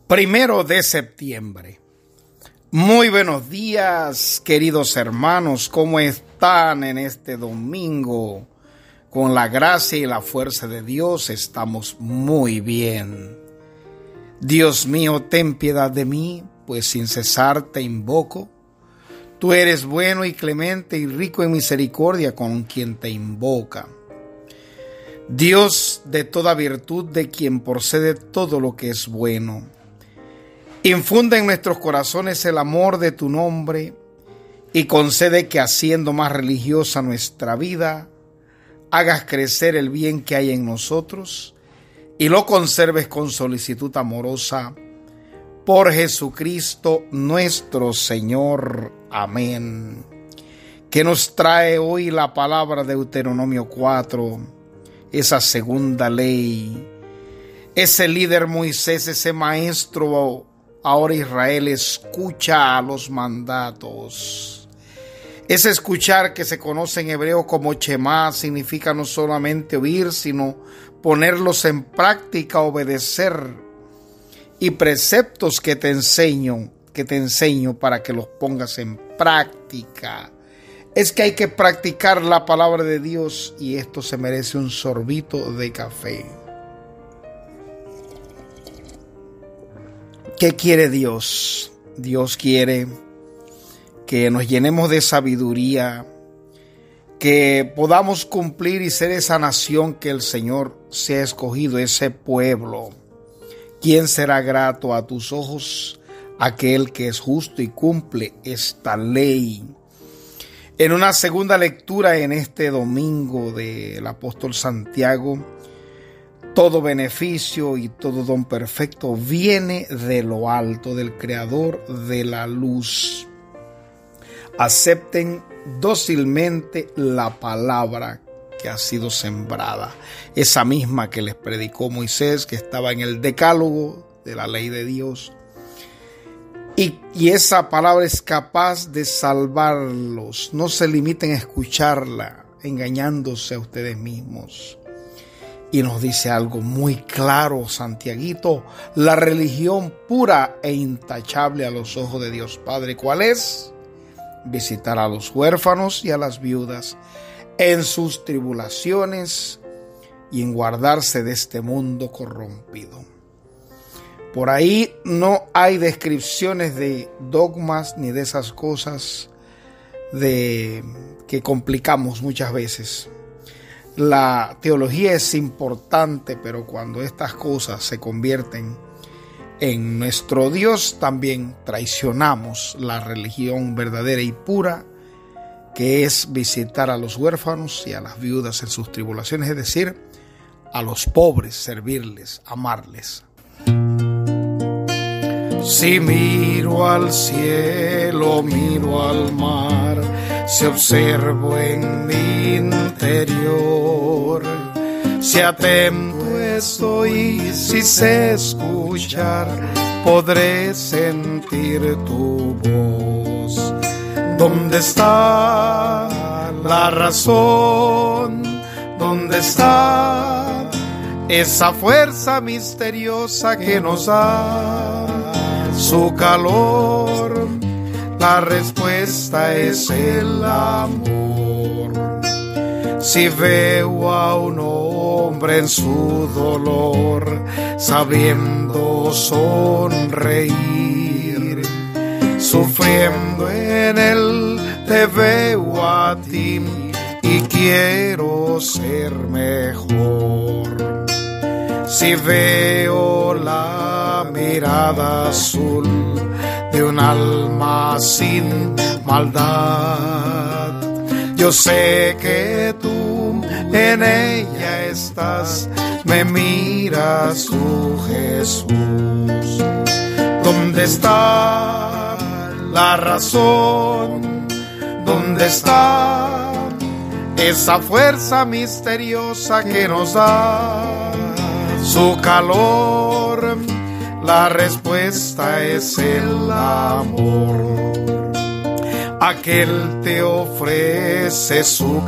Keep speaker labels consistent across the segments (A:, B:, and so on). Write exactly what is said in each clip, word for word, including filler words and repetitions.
A: Primero de septiembre. Muy buenos días, queridos hermanos. ¿Cómo están en este domingo? Con la gracia y la fuerza de Dios estamos muy bien. Dios mío, ten piedad de mí, pues sin cesar te invoco. Tú eres bueno y clemente y rico en misericordia con quien te invoca. Dios de toda virtud, de quien procede todo lo que es bueno. Infunde en nuestros corazones el amor de tu nombre y concede que, haciendo más religiosa nuestra vida, hagas crecer el bien que hay en nosotros y lo conserves con solicitud amorosa. Por Jesucristo nuestro Señor. Amén. ¿Qué nos trae hoy la palabra de Deuteronomio cuatro? Esa segunda ley. Ese líder Moisés, ese maestro. Ahora Israel escucha los mandatos. Ese escuchar que se conoce en hebreo como Shema significa no solamente oír, sino ponerlos en práctica, obedecer. Y preceptos que te enseño, que te enseño para que los pongas en práctica. Es que hay que practicar la palabra de Dios y esto se merece un sorbito de café. ¿Qué quiere Dios? Dios quiere que nos llenemos de sabiduría, que podamos cumplir y ser esa nación que el Señor se ha escogido, ese pueblo. ¿Quién será grato a tus ojos? Aquel que es justo y cumple esta ley. En una segunda lectura en este domingo del apóstol Santiago, todo beneficio y todo don perfecto viene de lo alto, del Creador de la luz. Acepten dócilmente la palabra que ha sido sembrada, esa misma que les predicó Moisés, que estaba en el decálogo de la ley de Dios. Y, y esa palabra es capaz de salvarlos. No se limiten a escucharla, engañándose a ustedes mismos. Y nos dice algo muy claro, Santiaguito, la religión pura e intachable a los ojos de Dios Padre. ¿Cuál es? Visitar a los huérfanos y a las viudas en sus tribulaciones y en guardarse de este mundo corrompido. Por ahí no hay descripciones de dogmas ni de esas cosas de que complicamos muchas veces. La teología es importante, pero cuando estas cosas se convierten en nuestro Dios, también traicionamos la religión verdadera y pura, que es visitar a los huérfanos y a las viudas en sus tribulaciones, es decir, a los pobres, servirles, amarles. Si miro al cielo, miro al mar, si observo en mi interior, si atento estoy, si sé escuchar, podré sentir tu voz. ¿Dónde está la razón? ¿Dónde está esa fuerza misteriosa que nos da su calor? La respuesta es el amor. Si veo a un hombre en su dolor, sabiendo sonreír, sufriendo en él, te veo a ti y quiero ser mejor. Si veo la mirada azul de un alma sin maldad, yo sé que tú en ella estás, me miras tú, Jesús. ¿Dónde está la razón? ¿Dónde está esa fuerza misteriosa que nos da su calor? La respuesta es el amor. Aquel te ofrece su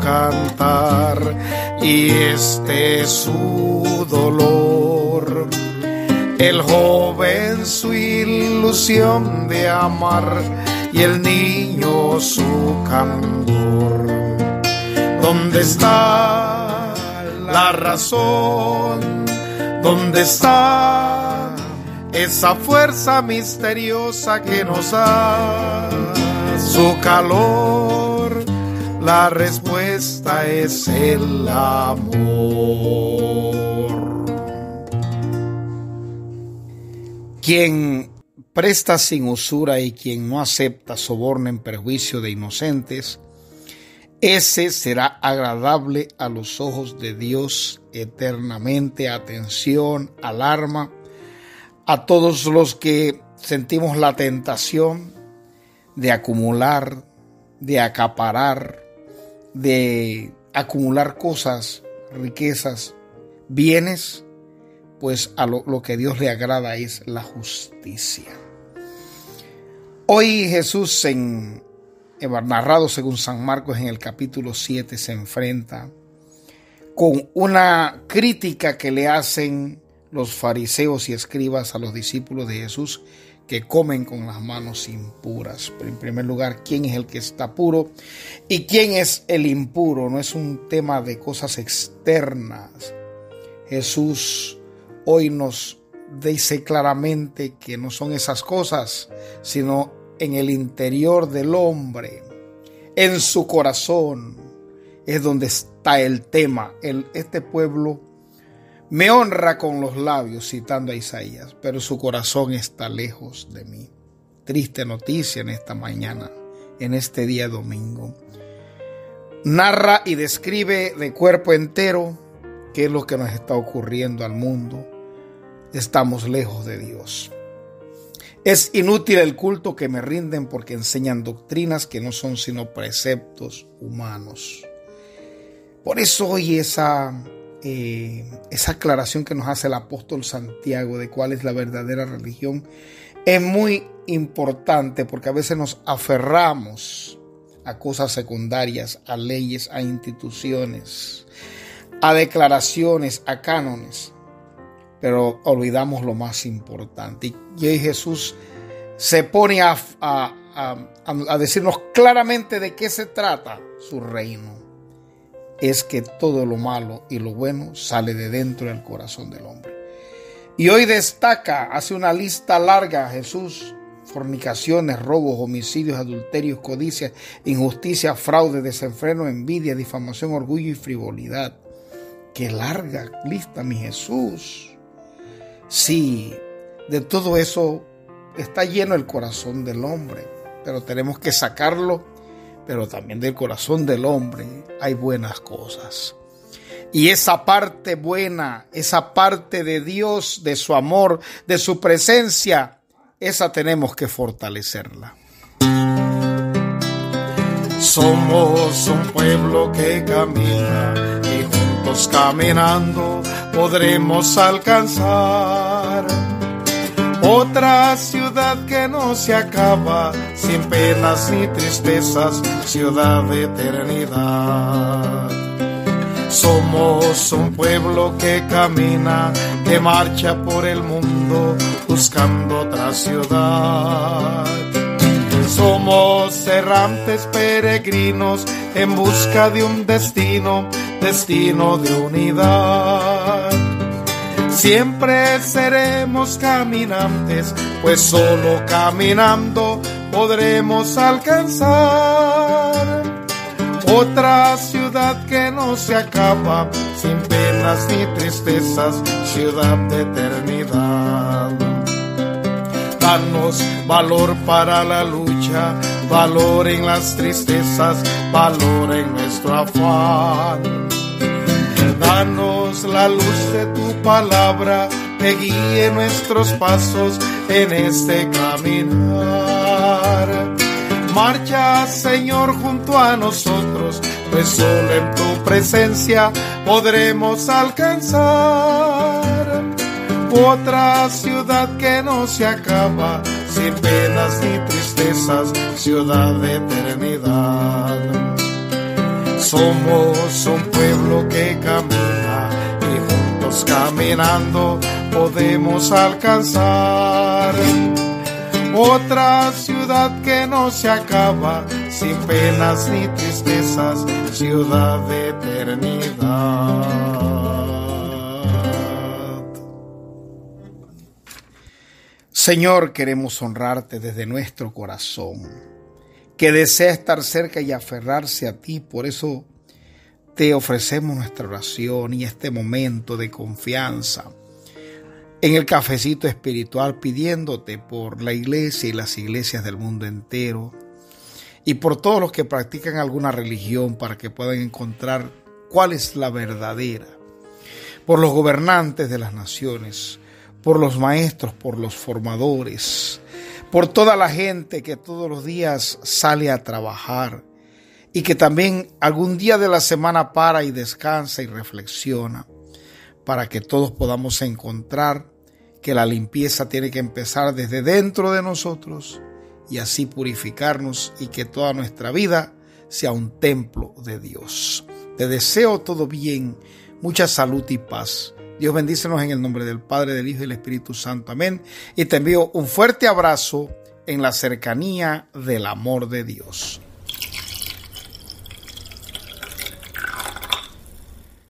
A: cantar y este su dolor. el joven su ilusión de amar y el niño su candor. ¿Dónde está la razón? ¿Dónde está esa fuerza misteriosa que nos da su calor? La respuesta es el amor. Quien presta sin usura y quien no acepta soborno en perjuicio de inocentes, ese será agradable a los ojos de Dios eternamente. Atención, alarma a todos los que sentimos la tentación de acumular, de acaparar, de acumular cosas, riquezas, bienes, pues a lo, lo que Dios le agrada es la justicia. Hoy Jesús, en, narrado según San Marcos en el capítulo siete, se enfrenta con una crítica que le hacen los fariseos y escribas a los discípulos de Jesús que comen con las manos impuras. Pero en primer lugar, ¿quién es el que está puro y quién es el impuro? No es un tema de cosas externas. Jesús hoy nos dice claramente que no son esas cosas, sino en el interior del hombre, en su corazón, es donde está el tema. El, este pueblo me honra con los labios, citando a Isaías, pero su corazón está lejos de mí. Triste noticia en esta mañana, en este día domingo. Narra y describe de cuerpo entero qué es lo que nos está ocurriendo al mundo. Estamos lejos de Dios. Es inútil el culto que me rinden porque enseñan doctrinas que no son sino preceptos humanos. Por eso hoy esa, eh, esa aclaración que nos hace el apóstol Santiago de cuál es la verdadera religión es muy importante, porque a veces nos aferramos a cosas secundarias, a leyes, a instituciones, a declaraciones, a cánones, pero olvidamos lo más importante. Y hoy Jesús se pone a, a, a, a decirnos claramente de qué se trata su reino. Es que todo lo malo y lo bueno sale de dentro del corazón del hombre. Y hoy destaca, hace una lista larga Jesús: fornicaciones, robos, homicidios, adulterios, codicias, injusticia, fraude, desenfreno, envidia, difamación, orgullo y frivolidad. Qué larga lista, mi Jesús. Sí, de todo eso está lleno el corazón del hombre, pero tenemos que sacarlo. Pero también del corazón del hombre hay buenas cosas. Y esa parte buena, esa parte de Dios, de su amor, de su presencia, esa tenemos que fortalecerla. Somos un pueblo que camina y juntos caminando podremos alcanzar otra ciudad que no se acaba, sin penas ni tristezas, ciudad de eternidad. Somos un pueblo que camina, que marcha por el mundo, buscando otra ciudad. Somos errantes peregrinos, en busca de un destino, destino de unidad. Siempre seremos caminantes, pues solo caminando podremos alcanzar otra ciudad que no se acaba, sin penas ni tristezas, ciudad de eternidad. Danos valor para la lucha, valor en las tristezas, valor en nuestro afán. Danos la luz de tu palabra que guíe nuestros pasos en este caminar. Marcha, Señor, junto a nosotros, pues solo en tu presencia podremos alcanzar otra ciudad que no se acaba, sin penas ni tristezas, ciudad de eternidad. Somos un pueblo que camina y juntos caminando podemos alcanzar. Otra ciudad que no se acaba, sin penas ni tristezas, ciudad de eternidad. Señor, queremos honrarte desde nuestro corazón, que desea estar cerca y aferrarse a ti. Por eso te ofrecemos nuestra oración y este momento de confianza en el cafecito espiritual, pidiéndote por la iglesia y las iglesias del mundo entero y por todos los que practican alguna religión, para que puedan encontrar cuál es la verdadera, por los gobernantes de las naciones, por los maestros, por los formadores, por toda la gente que todos los días sale a trabajar y que también algún día de la semana para y descansa y reflexiona, para que todos podamos encontrar que la limpieza tiene que empezar desde dentro de nosotros y así purificarnos, y que toda nuestra vida sea un templo de Dios. Te deseo todo bien, mucha salud y paz. Dios bendícenos en el nombre del Padre, del Hijo y del Espíritu Santo. Amén. Y te envío un fuerte abrazo en la cercanía del amor de Dios.